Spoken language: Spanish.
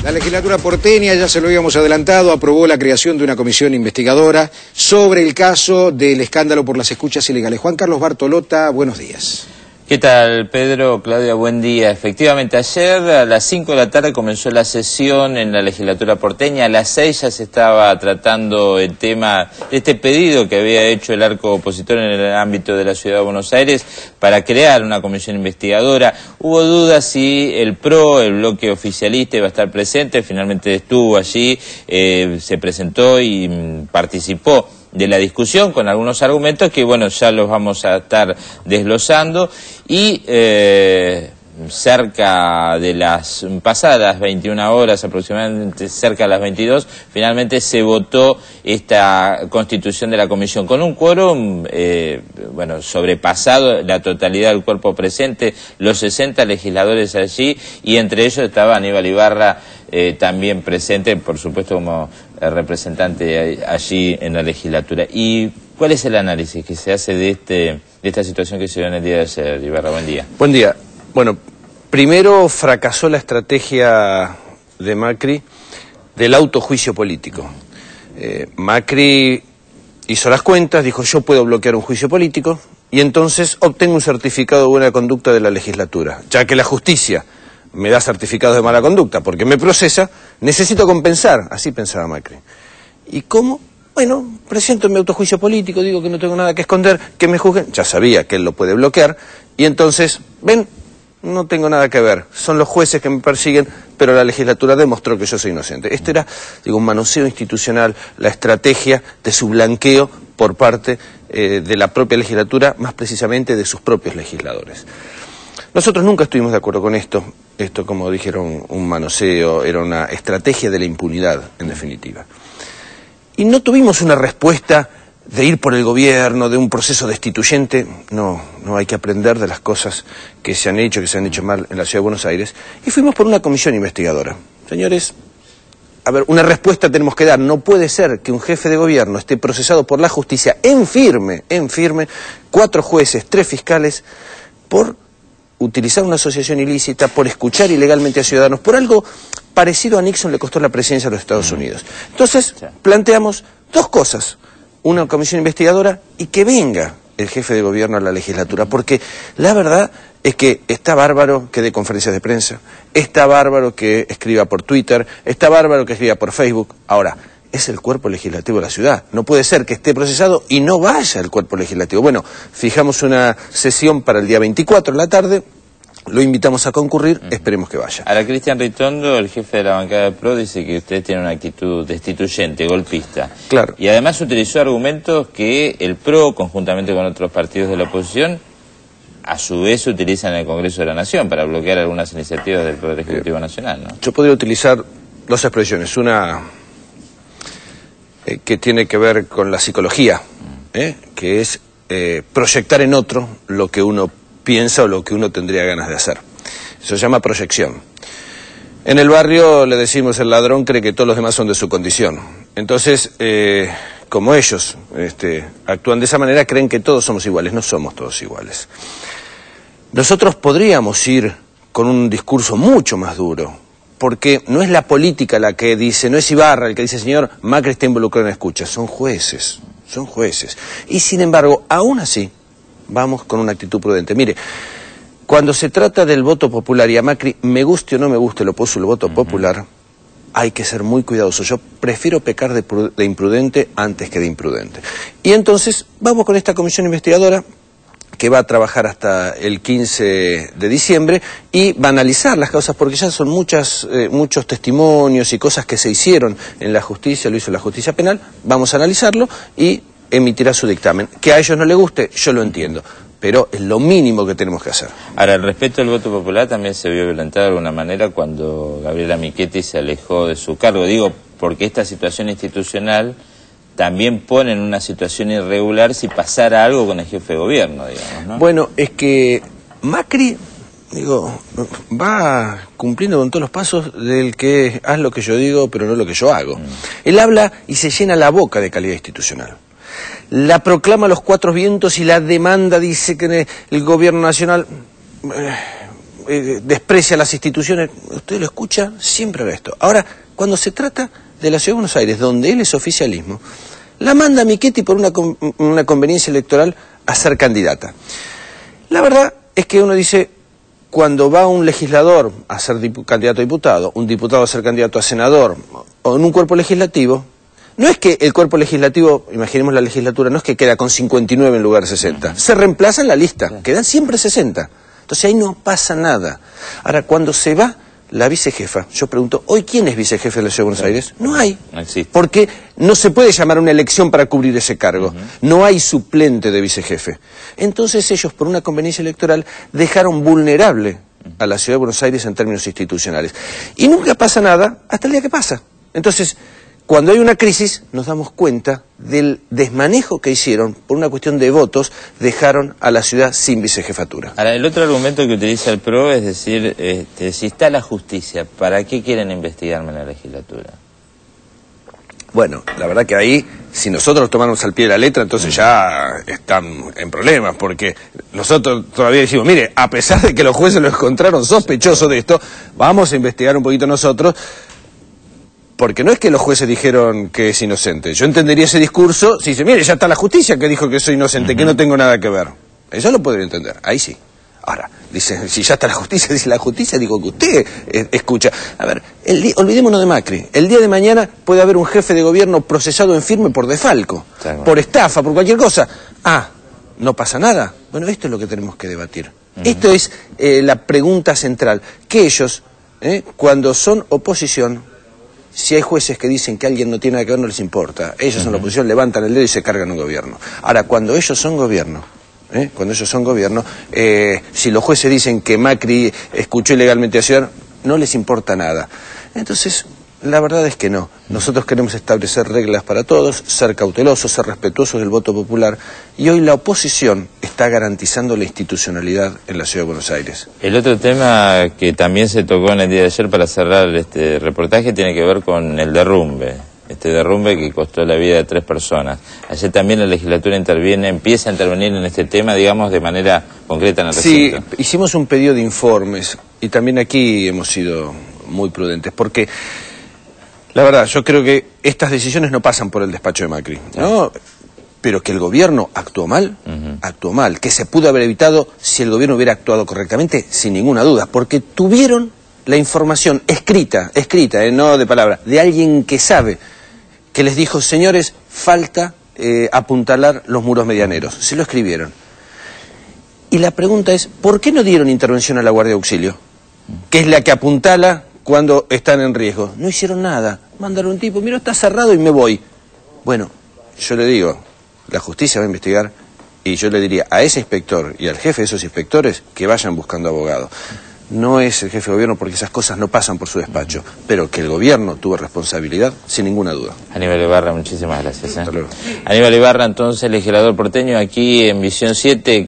La legislatura porteña, ya se lo habíamos adelantado, aprobó la creación de una comisión investigadora sobre el caso del escándalo por las escuchas ilegales. Juan Carlos Bartolota, buenos días. ¿Qué tal, Pedro? Claudia, buen día. Efectivamente, ayer a las 5 de la tarde comenzó la sesión en la legislatura porteña. A las 6 ya se estaba tratando el tema de este pedido que había hecho el arco opositor en el ámbito de la Ciudad de Buenos Aires para crear una comisión investigadora. Hubo dudas si el PRO, el bloque oficialista, iba a estar presente. Finalmente estuvo allí, se presentó y participó de la discusión con algunos argumentos que, bueno, ya los vamos a estar desglosando. Y cerca de las pasadas 21 horas, aproximadamente cerca de las 22, finalmente se votó esta constitución de la comisión con un quórum, bueno, sobrepasado la totalidad del cuerpo presente, los 60 legisladores allí, y entre ellos estaba Aníbal Ibarra, también presente, por supuesto, como representante allí en la legislatura. ¿Y cuál es el análisis que se hace de esta situación que se dio en el día de ayer, Ibarra? Buen día. Buen día. Bueno, primero fracasó la estrategia de Macri del autojuicio político. Macri hizo las cuentas, dijo: yo puedo bloquear un juicio político y entonces obtengo un certificado de buena conducta de la legislatura. Ya que la justicia me da certificados de mala conducta porque me procesa, necesito compensar. Así pensaba Macri. ¿Y cómo? Bueno, presento mi autojuicio político, digo que no tengo nada que esconder, que me juzguen. Ya sabía que él lo puede bloquear y entonces, ven, no tengo nada que ver, son los jueces que me persiguen, pero la legislatura demostró que yo soy inocente. Este era, digo, un manoseo institucional, la estrategia de su blanqueo por parte de la propia legislatura, más precisamente de sus propios legisladores. Nosotros nunca estuvimos de acuerdo con esto. Esto, como dijeron, un manoseo, era una estrategia de la impunidad, en definitiva. Y no tuvimos una respuesta de ir por el gobierno, de un proceso destituyente. No hay que aprender de las cosas que se han hecho mal en la Ciudad de Buenos Aires. Y fuimos por una comisión investigadora. Señores, a ver, una respuesta tenemos que dar. No puede ser que un jefe de gobierno esté procesado por la justicia en firme, 4 jueces, 3 fiscales, por utilizar una asociación ilícita, por escuchar ilegalmente a ciudadanos, por algo parecido a Nixon le costó la presidencia de los Estados Unidos. Entonces, planteamos 2 cosas: una comisión investigadora y que venga el jefe de gobierno a la legislatura, porque la verdad es que está bárbaro que dé conferencias de prensa, está bárbaro que escriba por Twitter, está bárbaro que escriba por Facebook. Ahora, es el cuerpo legislativo de la ciudad. No puede ser que esté procesado y no vaya el cuerpo legislativo. Bueno, fijamos una sesión para el día 24 en la tarde, lo invitamos a concurrir, esperemos que vaya. Ahora, Cristian Ritondo, el jefe de la bancada del PRO, dice que usted tiene una actitud destituyente, golpista. Claro. Y además utilizó argumentos que el PRO, conjuntamente con otros partidos de la oposición, a su vez utilizan en el Congreso de la Nación para bloquear algunas iniciativas del Poder Ejecutivo Nacional, ¿no? Yo podría utilizar 2 expresiones. Una que tiene que ver con la psicología, que es proyectar en otro lo que uno piensa o lo que uno tendría ganas de hacer. Eso se llama proyección. En el barrio le decimos: el ladrón cree que todos los demás son de su condición. Entonces, como ellos actúan de esa manera, creen que todos somos iguales. No somos todos iguales. Nosotros podríamos ir con un discurso mucho más duro, porque no es la política la que dice, no es Ibarra el que dice: señor, Macri está involucrado en escuchas. Son jueces. Y sin embargo, aún así, vamos con una actitud prudente. Mire, cuando se trata del voto popular, y a Macri, me guste o no me guste lo opuesto el voto popular, hay que ser muy cuidadoso. Yo prefiero pecar de imprudente antes que de imprudente. Y entonces, vamos con esta comisión investigadora, que va a trabajar hasta el 15 de diciembre y va a analizar las causas, porque ya son muchos testimonios y cosas que se hicieron en la justicia, lo hizo la justicia penal. Vamos a analizarlo y emitirá su dictamen. Que a ellos no les guste, yo lo entiendo, pero es lo mínimo que tenemos que hacer. Ahora, el respeto al voto popular también se vio violentado de alguna manera cuando Gabriela Michetti se alejó de su cargo. Digo, porque esta situación institucional también pone en una situación irregular si pasara algo con el jefe de gobierno, digamos, ¿no? Bueno, es que Macri, va cumpliendo con todos los pasos del que haz lo que yo digo, pero no lo que yo hago. Él habla y se llena la boca de calidad institucional. La proclama a los 4 vientos y la demanda dice que el gobierno nacional... desprecia las instituciones. Usted lo escucha, siempre ve esto. Ahora, cuando se trata de la Ciudad de Buenos Aires, donde él es oficialismo, la manda a Michetti por una conveniencia electoral a ser candidata. La verdad es que uno dice, cuando va un legislador a ser candidato a diputado, un diputado a ser candidato a senador, o en un cuerpo legislativo, no es que el cuerpo legislativo, imaginemos la legislatura, no es que queda con 59 en lugar de 60. Se reemplaza en la lista, quedan siempre 60. Entonces ahí no pasa nada. Ahora, cuando se va la vicejefa, yo pregunto, ¿hoy quién es vicejefe de la Ciudad de Buenos Aires? No hay. No existe. Porque no se puede llamar a una elección para cubrir ese cargo. No hay suplente de vicejefe. Entonces ellos, por una conveniencia electoral, dejaron vulnerable a la Ciudad de Buenos Aires en términos institucionales. Y nunca pasa nada hasta el día que pasa. Entonces, cuando hay una crisis, nos damos cuenta del desmanejo que hicieron, por una cuestión de votos, dejaron a la ciudad sin vicejefatura. Ahora, el otro argumento que utiliza el PRO es decir, si está la justicia, ¿para qué quieren investigarme en la legislatura? Bueno, la verdad que ahí, si nosotros tomamos al pie de la letra, entonces ya están en problemas, porque nosotros todavía decimos, mire, a pesar de que los jueces lo encontraron sospechoso de esto, vamos a investigar un poquito nosotros. Porque no es que los jueces dijeron que es inocente. Yo entendería ese discurso si dice, mire, ya está la justicia que dijo que soy inocente, que no tengo nada que ver. Eso lo podría entender, ahí sí. Ahora, dice, si ya está la justicia, digo que usted escucha. A ver, olvidémonos de Macri. El día de mañana puede haber un jefe de gobierno procesado en firme por desfalco, por estafa, por cualquier cosa. Ah, ¿no pasa nada? Bueno, esto es lo que tenemos que debatir. Esto es la pregunta central. Que ellos, cuando son oposición, si hay jueces que dicen que alguien no tiene nada que ver, no les importa. Ellos en la oposición levantan el dedo y se cargan un gobierno. Ahora, cuando ellos son gobierno, si los jueces dicen que Macri escuchó ilegalmente a Ciudad, no les importa nada. Entonces, la verdad es que no. Nosotros queremos establecer reglas para todos, ser cautelosos, ser respetuosos del voto popular, y hoy la oposición está garantizando la institucionalidad en la Ciudad de Buenos Aires. El otro tema que también se tocó en el día de ayer para cerrar este reportaje tiene que ver con el derrumbe. Este derrumbe que costó la vida de 3 personas. Ayer también la legislatura empieza a intervenir en este tema, digamos, de manera concreta en el recinto. Sí, hicimos un pedido de informes, y también aquí hemos sido muy prudentes, porque la verdad, yo creo que estas decisiones no pasan por el despacho de Macri, ¿no? Pero que el gobierno actuó mal, actuó mal. Que se pudo haber evitado si el gobierno hubiera actuado correctamente, sin ninguna duda. Porque tuvieron la información escrita, no de palabra, de alguien que sabe, que les dijo, señores, falta apuntalar los muros medianeros. Se lo escribieron. Y la pregunta es, ¿por qué no dieron intervención a la Guardia de Auxilio? Que es la que apuntala cuando están en riesgo. No hicieron nada. Mandaron un tipo, mira, está cerrado y me voy. Bueno, yo le digo, la justicia va a investigar, y yo le diría a ese inspector y al jefe de esos inspectores que vayan buscando abogado. No es el jefe de gobierno porque esas cosas no pasan por su despacho, pero que el gobierno tuvo responsabilidad, sin ninguna duda. Aníbal Ibarra, muchísimas gracias. Hasta luego. Aníbal Ibarra, entonces, legislador porteño, aquí en Visión 7.